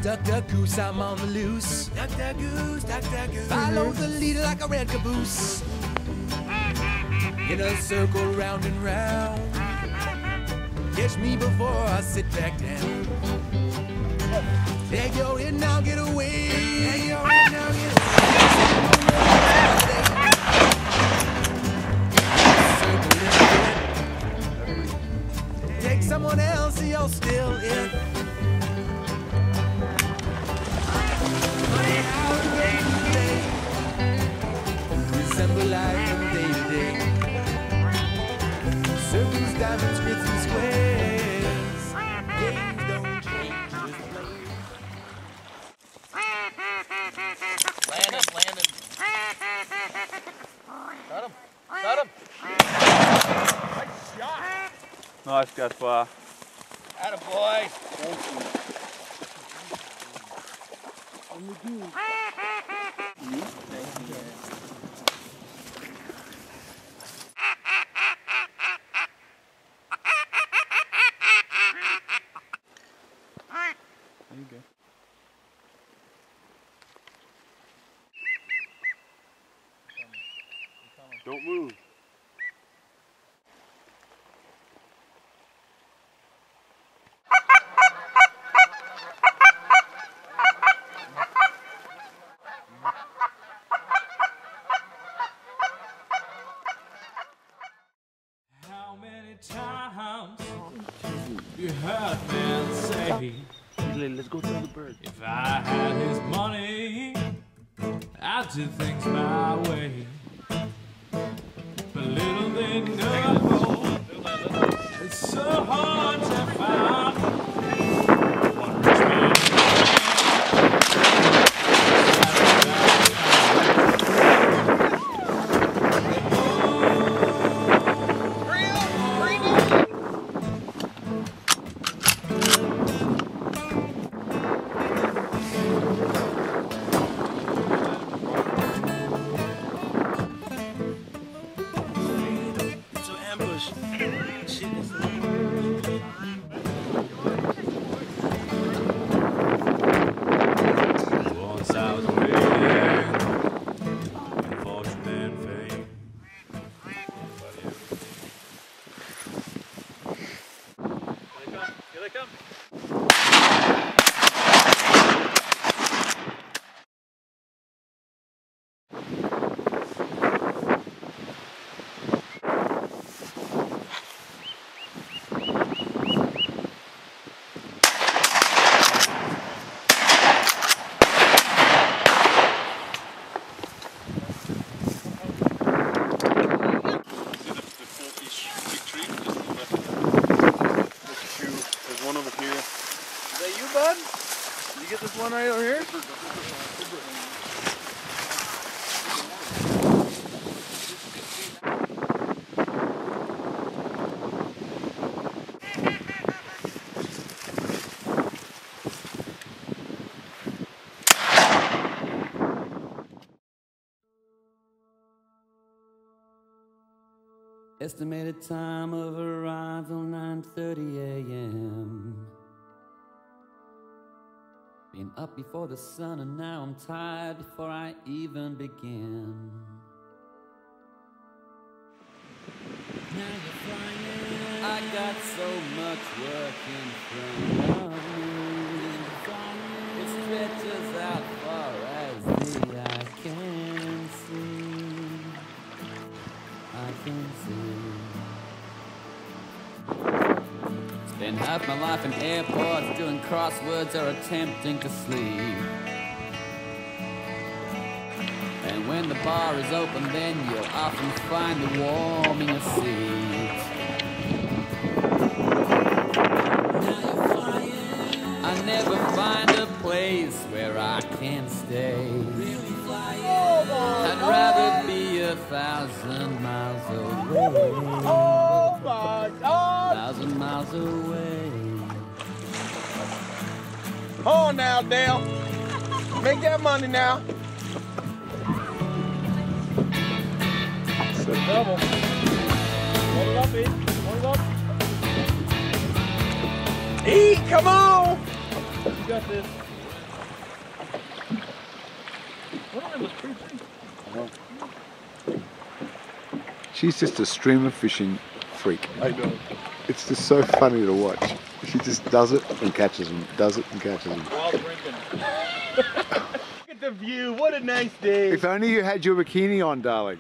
Duck, duck, goose, I'm on the loose. Duck, duck, goose, duck, duck, goose. Follow the leader like a red caboose. In a circle round and round. Catch me before I sit back down. Take your head now, get away. Take your head now, get away. Take someone else, and you're still in. Funny how the game today resemble life from day to day. Circles, diamonds, grits, and squares. Games don't change, just play. Land him. Got him. Nice shot. Nice, Gaspar. Attaboy. There you go. Don't move. How many times you heard men say, Let's go tell the bird. if I had his money, I'd do things my way. But little they know, it's so hard to find one rich man. Once I was waiting in fortune and fame. Here they come. There's one over here. Is that you, bud? Did you get this one right over here? Estimated time of arrival 9:30 a.m. Been up before the sun and now I'm tired before I even begin. Now you're flying. I got so much work in front of me. It stretches out far as the eye can see. I can see. Spend half my life in airports doing crosswords or attempting to sleep. And when the bar is open, then you'll often find me warming a seat. Now you're flying. I never find a place where I can stay. Really flying. I'd rather be 1,000 miles away. Oh my God! 1,000 miles away. Hold on now, Dale. Make that money now. It's a double. Hold it up, E. Hold it up. E, come on! You got this. She's just a streamer fishing freak. I know. It's just so funny to watch. She just does it and catches them, does it and catches them. While drinking. Look at the view. What a nice day. If only you had your bikini on, darling.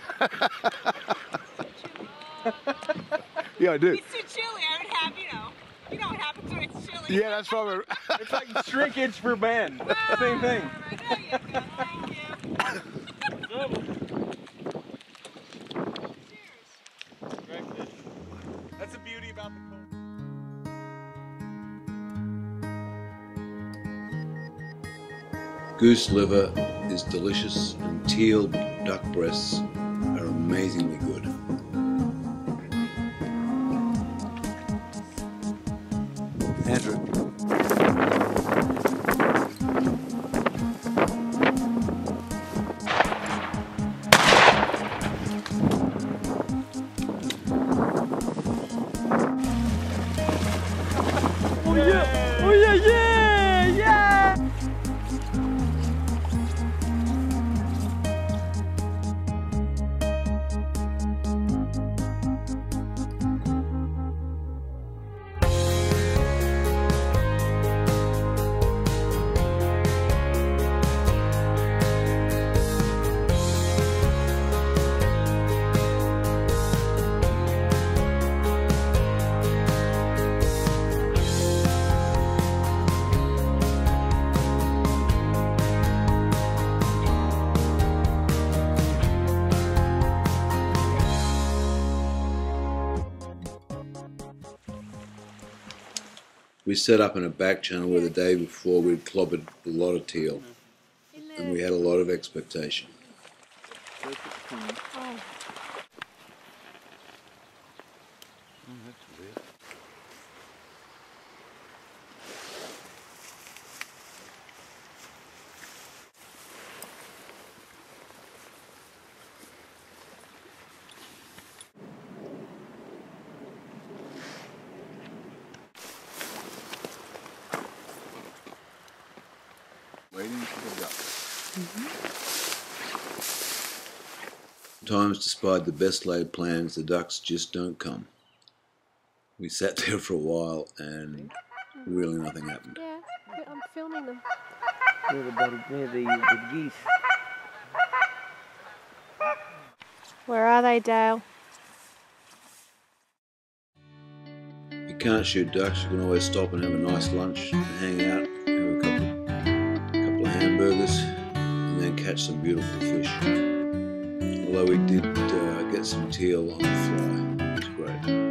Yeah, I do. It's too chilly. I would have, you know what happens when it's chilly. Yeah, that's why we're... It's like shrinkage for men. Same thing. There you go. Thank you. That's the beauty about the cold. Goose liver is delicious and teal duck breasts are amazingly good. Andrew. Oh yeah! Oh yeah! Yeah! Yeah! We set up in a back channel where the day before we'd clobbered a lot of teal and we had a lot of expectation. Waiting for the duck. Sometimes, despite the best laid plans, the ducks just don't come. We sat there for a while and really nothing happened. Yeah, I'm filming them. They're the geese. Where are they, Dale? You can't shoot ducks, you can always stop and have a nice lunch and hang out, have a couple of hamburgers and then catch some beautiful fish. Although we did get some teal on the fly, it was great.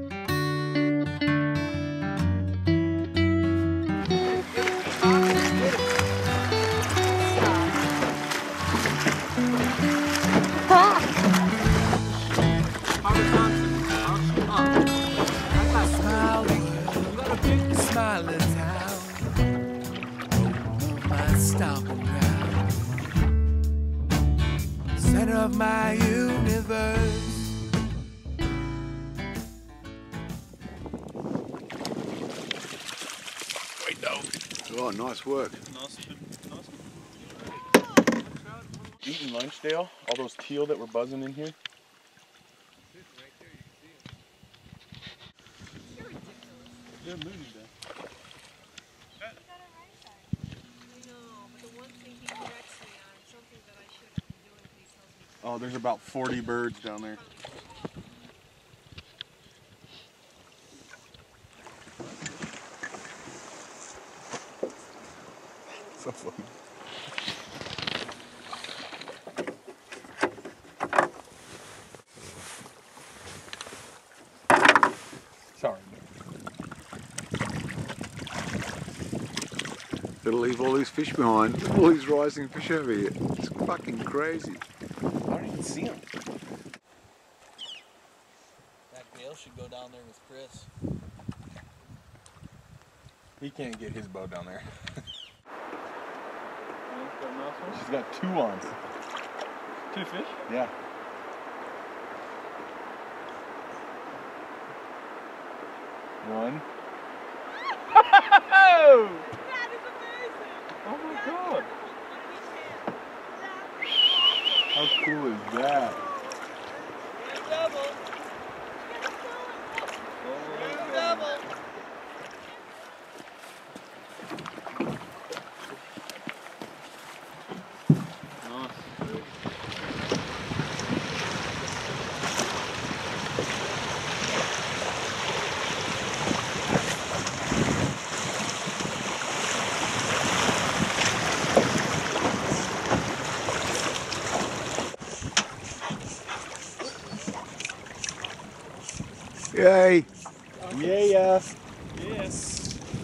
Smiling town, my stomping ground, center of my universe. Wait, no. Oh, nice work. Eating lunch, Dale? All those teal that were buzzing in here? They're moving down. Oh, there's about 40 birds down there. So funny. Sorry. It'll leave all these fish behind. All these rising fish over here. It's fucking crazy. I don't even see them. That Dale should go down there with Chris. He can't get his bow down there. She's got 2 on. 2 fish? Yeah. One. Oh! That is amazing. Oh my god! How cool is that? Yay! Yeah. Yes.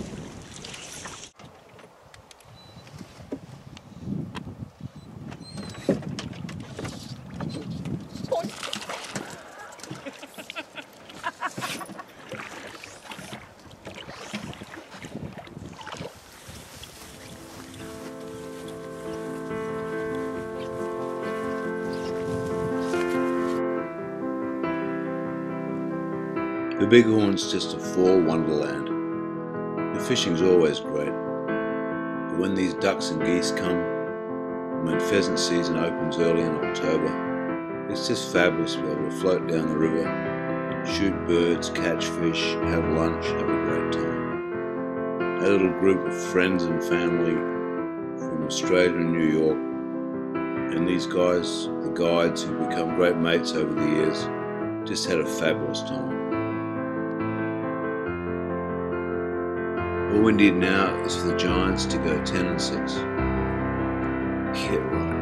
The Bighorn's just a fall wonderland. The fishing's always great, but when these ducks and geese come, and when pheasant season opens early in October, it's just fabulous to be able to float down the river, shoot birds, catch fish, have lunch, have a great time. A little group of friends and family from Australia and New York, and these guys, the guides who've become great mates over the years, just had a fabulous time. All we need now is for the Giants to go 10-6. Yeah, right.